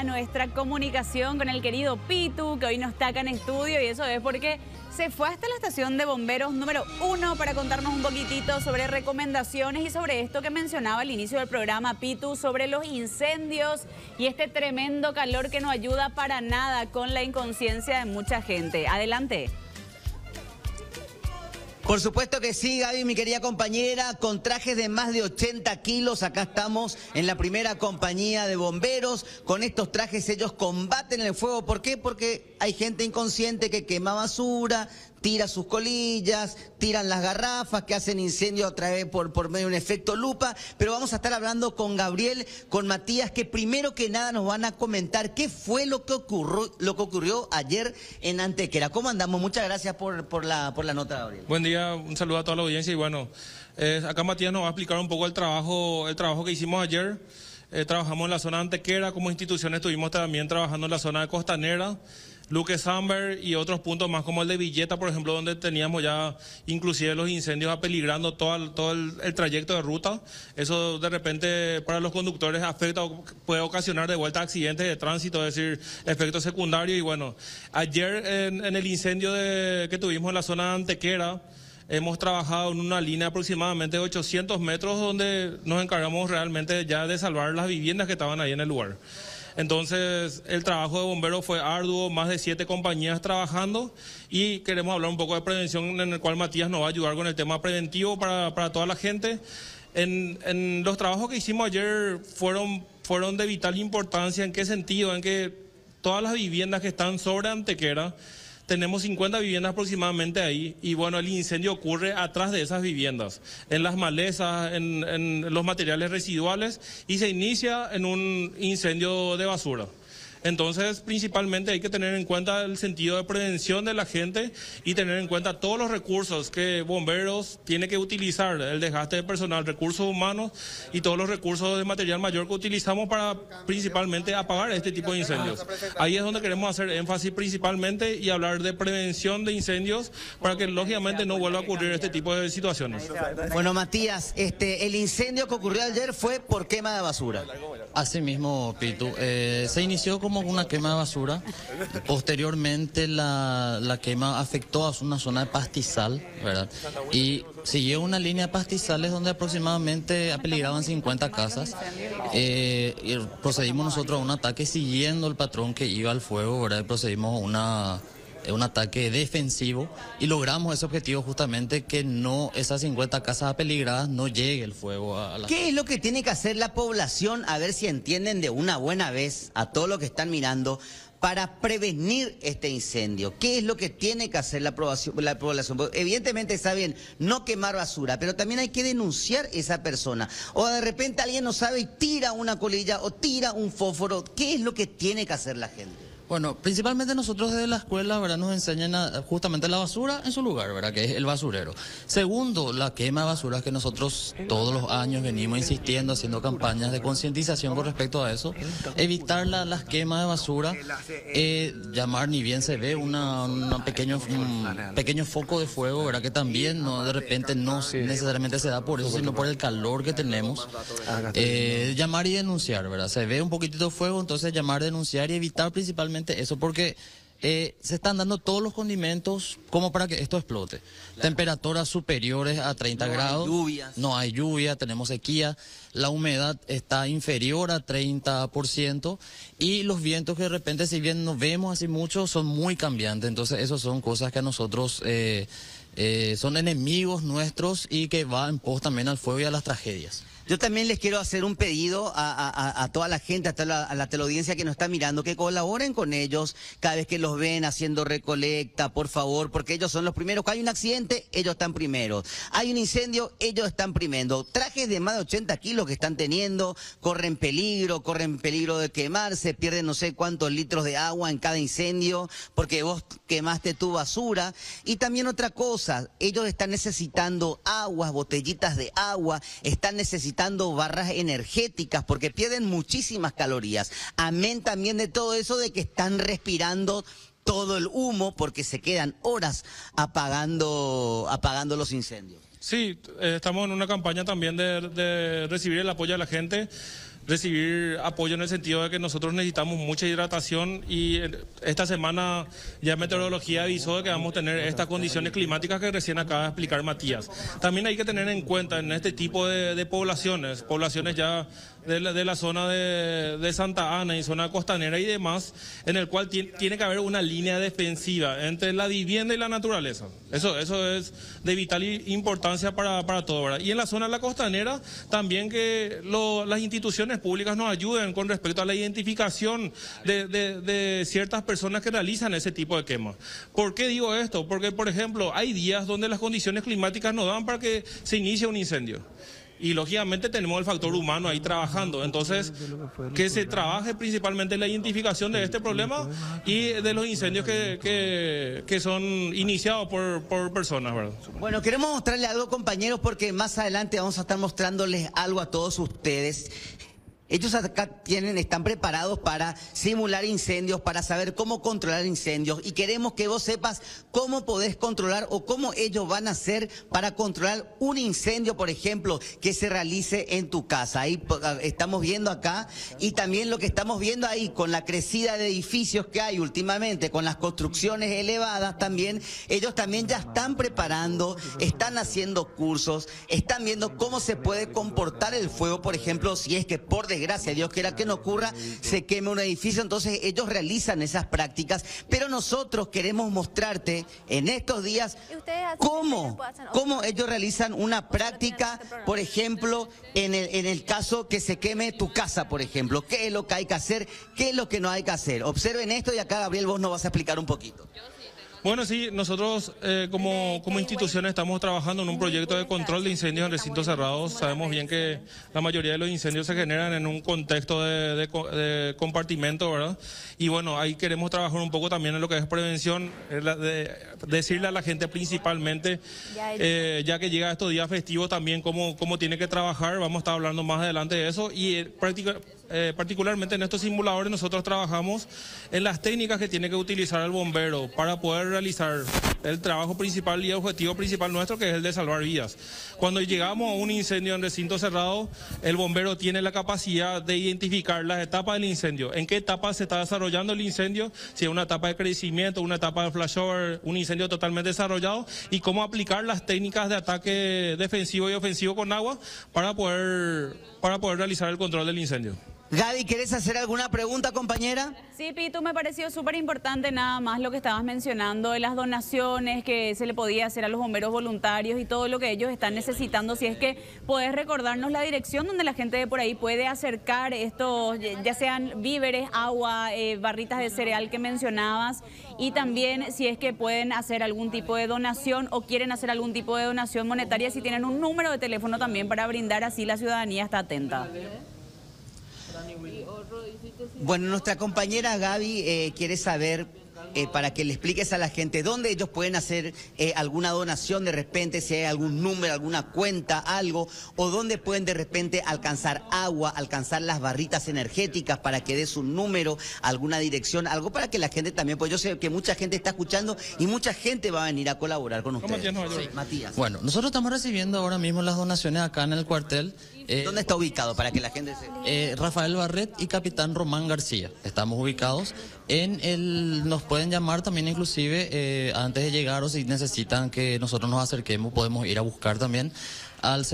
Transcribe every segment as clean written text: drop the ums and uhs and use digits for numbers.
a nuestra comunicación con el querido Pitu, que hoy nos está acá en estudio, y eso es porque se fue hasta la estación de bomberos número 1 para contarnos un poquitito sobre recomendaciones y sobre esto que mencionaba al inicio del programa, Pitu, sobre los incendios y este tremendo calor que no ayuda para nada con la inconsciencia de mucha gente. Adelante. Por supuesto que sí, Gaby, mi querida compañera, con trajes de más de 80 kilos, acá estamos en la primera compañía de bomberos. Con estos trajes ellos combaten el fuego. ¿Por qué? Porque hay gente inconsciente que quema basura, tira sus colillas, tiran las garrafas, que hacen incendio a través por medio de un efecto lupa. Pero vamos a estar hablando con Gabriel, con Matías, que primero que nada nos van a comentar qué fue lo que ocurrió ayer en Antequera. ¿Cómo andamos? Muchas gracias por la nota, Gabriel. Buen día, un saludo a toda la audiencia y bueno, acá Matías nos va a explicar un poco el trabajo que hicimos ayer. Trabajamos en la zona de Antequera, como institución estuvimos también trabajando en la zona de Costanera, Luque Samber y otros puntos más como el de Villeta, por ejemplo, donde teníamos ya inclusive los incendios apeligrando todo el trayecto de ruta. Eso de repente para los conductores afecta, puede ocasionar de vuelta accidentes de tránsito, es decir, efectos secundarios. Y bueno, ayer en el incendio que tuvimos en la zona de Antequera, hemos trabajado en una línea aproximadamente de 800 metros donde nos encargamos realmente ya de salvar las viviendas que estaban ahí en el lugar. Entonces, el trabajo de bomberos fue arduo, más de 7 compañías trabajando, y queremos hablar un poco de prevención, en el cual Matías nos va a ayudar con el tema preventivo para toda la gente. En los trabajos que hicimos ayer fueron de vital importancia. ¿En qué sentido? En que todas las viviendas que están sobre Antequera, tenemos 50 viviendas aproximadamente ahí, y bueno, el incendio ocurre atrás de esas viviendas, en las malezas, en los materiales residuales, y se inicia en un incendio de basura. Entonces, principalmente hay que tener en cuenta el sentido de prevención de la gente y tener en cuenta todos los recursos que bomberos tiene que utilizar, el desgaste de personal, recursos humanos y todos los recursos de material mayor que utilizamos para principalmente apagar este tipo de incendios. Ahí es donde queremos hacer énfasis principalmente y hablar de prevención de incendios para que lógicamente no vuelva a ocurrir este tipo de situaciones. Bueno, Matías, el incendio que ocurrió ayer fue por quema de basura. Así mismo, Pitu. Se inició como una quema de basura. Posteriormente la quema afectó a una zona de pastizal, ¿verdad? Y siguió una línea de pastizales donde aproximadamente apeligraban 50 casas. Y procedimos nosotros a un ataque siguiendo el patrón que iba al fuego, ¿verdad? Y procedimos a un ataque defensivo y logramos ese objetivo, justamente que no esas 50 casas apeligradas no llegue el fuego a las... ¿Qué es lo que tiene que hacer la población, a ver si entienden de una buena vez a todos los que están mirando, para prevenir este incendio? ¿Qué es lo que tiene que hacer la población? Porque evidentemente está bien no quemar basura, pero también hay que denunciar a esa persona. O de repente alguien no sabe y tira una colilla o tira un fósforo. ¿Qué es lo que tiene que hacer la gente? Bueno, principalmente nosotros desde la escuela, ¿verdad?, nos enseñan justamente la basura en su lugar, ¿verdad?, que es el basurero. Segundo, la quema de basura, que nosotros todos los años venimos insistiendo, haciendo campañas de concientización con respecto a eso. Evitar las quemas de basura, llamar, ni bien se ve un pequeño foco de fuego, ¿verdad?, que también no, de repente no necesariamente se da por eso, sino por el calor que tenemos. Llamar y denunciar, ¿verdad? Se ve un poquitito de fuego, entonces llamar, denunciar y evitar principalmente eso, porque se están dando todos los condimentos como para que esto explote. Temperaturas superiores a 30 grados. No hay lluvia, tenemos sequía. La humedad está inferior a 30%. Y los vientos que de repente, si bien no vemos así mucho, son muy cambiantes. Entonces, esas son cosas que a nosotros son enemigos nuestros y que va en pos también al fuego y a las tragedias. Yo también les quiero hacer un pedido a toda la gente, a la teleaudiencia que nos está mirando, que colaboren con ellos cada vez que los ven haciendo recolecta, por favor, porque ellos son los primeros. Cuando hay un accidente, ellos están primeros. Hay un incendio, ellos están primero. Trajes de más de 80 kilos que están teniendo, corren peligro de quemarse, pierden no sé cuántos litros de agua en cada incendio, porque vos quemaste tu basura. Y también otra cosa, ellos están necesitando aguas, botellitas de agua, están necesitando barras energéticas porque pierden muchísimas calorías. Amén también de todo eso, de que están respirando todo el humo porque se quedan horas apagando los incendios. Sí, estamos en una campaña también de recibir el apoyo de la gente. recibir apoyo en el sentido de que nosotros necesitamos mucha hidratación y esta semana ya Meteorología avisó de que vamos a tener estas condiciones climáticas que recién acaba de explicar Matías. También hay que tener en cuenta en este tipo de poblaciones ya de la zona de Santa Ana y zona costanera y demás, en el cual tiene que haber una línea defensiva entre la vivienda y la naturaleza. Eso es de vital importancia para todo, ¿verdad? Y en la zona de la costanera también que las instituciones públicas nos ayuden con respecto a la identificación de ciertas personas que realizan ese tipo de quemas. ¿Por qué digo esto? Porque, por ejemplo, hay días donde las condiciones climáticas no dan para que se inicie un incendio. Y lógicamente tenemos el factor humano ahí trabajando. Entonces, que se trabaje principalmente en la identificación de este problema y de los incendios que son iniciados por personas, ¿verdad? Bueno, queremos mostrarle algo, compañeros, porque más adelante vamos a estar mostrándoles algo a todos ustedes. Ellos acá están preparados para simular incendios, para saber cómo controlar incendios, y queremos que vos sepas cómo podés controlar o cómo ellos van a hacer para controlar un incendio, por ejemplo, que se realice en tu casa. Ahí estamos viendo acá, y también lo que estamos viendo ahí con la crecida de edificios que hay últimamente, con las construcciones elevadas también, ellos también ya están preparando, están haciendo cursos, están viendo cómo se puede comportar el fuego, por ejemplo, si es que por desgracia, Dios quiera que no ocurra, se queme un edificio. Entonces ellos realizan esas prácticas, pero nosotros queremos mostrarte en estos días cómo ellos realizan una práctica, por ejemplo, en el caso que se queme tu casa, por ejemplo, qué es lo que hay que hacer, qué es lo que no hay que hacer. Observen esto, y acá, Gabriel, vos nos vas a explicar un poquito. Bueno, sí, nosotros como institución estamos trabajando en un proyecto de control de incendios en recintos cerrados. Sabemos bien que la mayoría de los incendios se generan en un contexto de compartimento, ¿verdad? Y bueno, ahí queremos trabajar un poco también en lo que es prevención, decirle a la gente principalmente, ya que llega estos días festivos también, cómo tiene que trabajar. Vamos a estar hablando más adelante de eso, y particularmente en estos simuladores nosotros trabajamos en las técnicas que tiene que utilizar el bombero para poder realizar el trabajo principal y el objetivo principal nuestro, que es el de salvar vidas. Cuando llegamos a un incendio en recinto cerrado, el bombero tiene la capacidad de identificar las etapas del incendio, en qué etapa se está desarrollando el incendio, si es una etapa de crecimiento, una etapa de flashover, un incendio totalmente desarrollado, y cómo aplicar las técnicas de ataque defensivo y ofensivo con agua para poder realizar el control del incendio. Gaby, ¿querés hacer alguna pregunta, compañera? Sí, Pitu, me pareció súper importante nada más lo que estabas mencionando de las donaciones que se le podía hacer a los bomberos voluntarios y todo lo que ellos están necesitando. Si es que podés recordarnos la dirección donde la gente de por ahí puede acercar estos, ya sean víveres, agua, barritas de cereal que mencionabas, y también si es que pueden hacer algún tipo de donación o quieren hacer algún tipo de donación monetaria, si tienen un número de teléfono también para brindar, así la ciudadanía está atenta. Bueno, nuestra compañera Gaby quiere saber, para que le expliques a la gente dónde ellos pueden hacer alguna donación de repente, si hay algún número, alguna cuenta, algo, o dónde pueden de repente alcanzar agua, alcanzar las barritas energéticas, para que des un número, alguna dirección, algo para que la gente también, pues yo sé que mucha gente está escuchando y mucha gente va a venir a colaborar con ustedes. Sí. Matías. Bueno, nosotros estamos recibiendo ahora mismo las donaciones acá en el cuartel. ¿Dónde está ubicado para que la gente se... Rafael Barret y Capitán Román García. Estamos ubicados nos pueden llamar también, inclusive antes de llegar, o si necesitan que nosotros nos acerquemos, podemos ir a buscar también al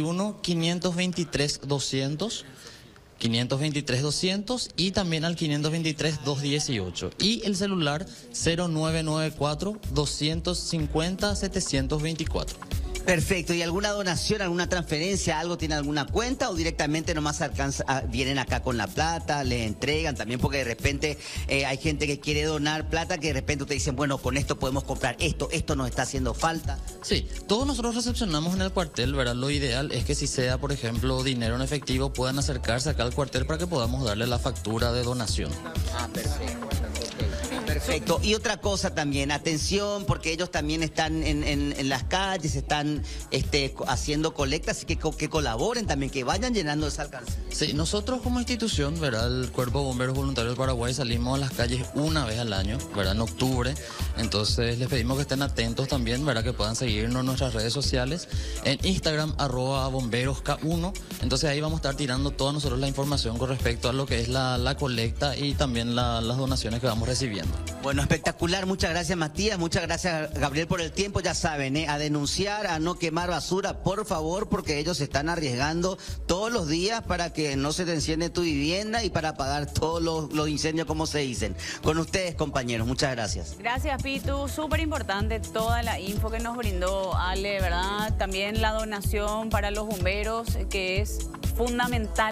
021-523-200. 523-200 y también al 523-218 y el celular 0994-250-724. Perfecto. ¿Y alguna donación, alguna transferencia, algo, tiene alguna cuenta, o directamente nomás vienen acá con la plata, le entregan también? Porque de repente hay gente que quiere donar plata, que de repente te dicen, bueno, con esto podemos comprar esto nos está haciendo falta. Sí, todos nosotros recepcionamos en el cuartel, ¿verdad? Lo ideal es que si sea, por ejemplo, dinero en efectivo, puedan acercarse acá al cuartel para que podamos darle la factura de donación. Ah, perfecto. Perfecto. Y otra cosa también, atención, porque ellos también están en las calles, están haciendo colectas, así que colaboren también, que vayan llenando esa alcancía. Sí, nosotros como institución, ¿verdad? El Cuerpo de Bomberos Voluntarios del Paraguay salimos a las calles una vez al año, ¿verdad? En octubre. Entonces les pedimos que estén atentos también, ¿verdad? Que puedan seguirnos en nuestras redes sociales, en Instagram, @bomberosk1. Entonces ahí vamos a estar tirando toda nosotros la información con respecto a lo que es la colecta y también las donaciones que vamos recibiendo. Bueno, espectacular. Muchas gracias, Matías. Muchas gracias, Gabriel, por el tiempo. Ya saben, a denunciar, a no quemar basura, por favor, porque ellos se están arriesgando todos los días para que no se te enciende tu vivienda y para apagar todos los incendios, como se dicen. Con ustedes, compañeros. Muchas gracias. Gracias, Pitu. Súper importante toda la info que nos brindó Ale, ¿verdad? También la donación para los bomberos, que es fundamental.